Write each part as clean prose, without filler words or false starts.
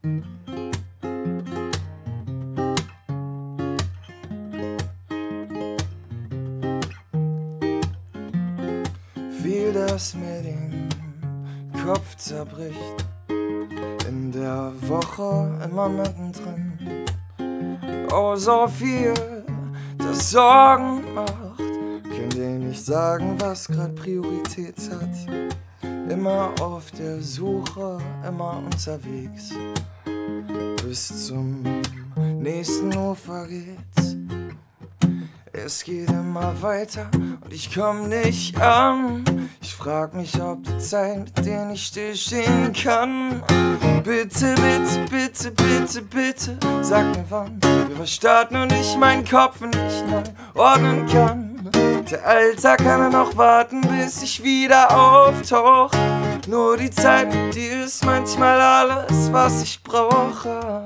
Viel, das mir den Kopf zerbricht, in der Woche immer mittendrin. Oh, so viel, das Sorgen macht. Könnt ihr nicht sagen, was grad Priorität hat? Immer auf der Suche, immer unterwegs. Bis zum nächsten Ufer geht's. Es geht immer weiter und ich komm nicht an. Ich frag mich, ob die Zeit, mit der ich stillstehen kann. Bitte, bitte, bitte, bitte, bitte, sag mir wann wir starten und ich meinen Kopf nicht neu ordnen kann. Der Alltag kann er noch warten, bis ich wieder auftauch. Nur die Zeit mit dir ist manchmal alles, was ich brauche.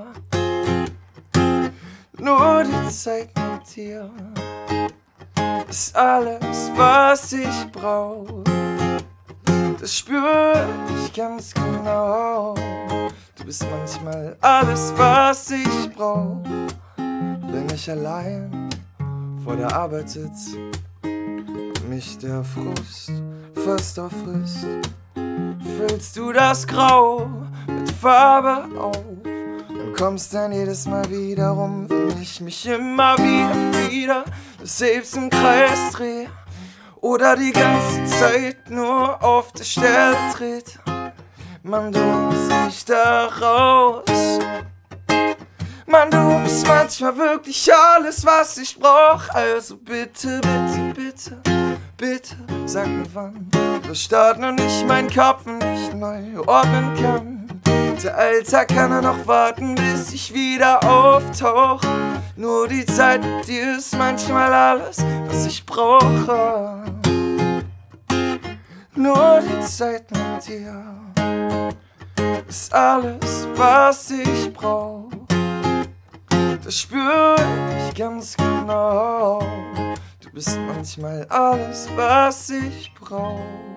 Nur die Zeit mit dir ist alles, was ich brauch. Das spür ich ganz genau. Du bist manchmal alles, was ich brauch. Wenn ich allein vor der Arbeit sitz, mich der Frust fast auffrisst, füllst du das Grau mit Farbe auf und kommst dann jedes Mal wieder rum, wenn ich mich immer wieder selbst im Kreis dreh oder die ganze Zeit nur auf der Stelle dreht. Mann, du musst nicht da raus. Mann, du bist manchmal wirklich alles, was ich brauch. Also bitte, bitte, bitte, bitte, sag mir wann wir starten und ich meinen Kopf nicht neu ordnen kann. Der Alltag kann er noch warten, bis ich wieder auftauch. Nur die Zeit mit dir ist manchmal alles, was ich brauche. Nur die Zeit mit dir ist alles, was ich brauch. Das spür ich ganz genau. Du bist manchmal alles, was ich brauch.